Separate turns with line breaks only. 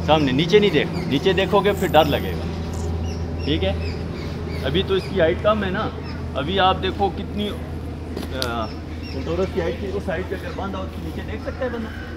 सामने, नीचे नहीं देख, नीचे देखोगे फिर डर लगेगा। ठीक है, अभी तो इसकी हाइट कम है ना, अभी आप देखो कितनी सेंटोरस की हाइट की, उस हाइट पे अगर बांधा हो तो नीचे देख सकता है बंदा।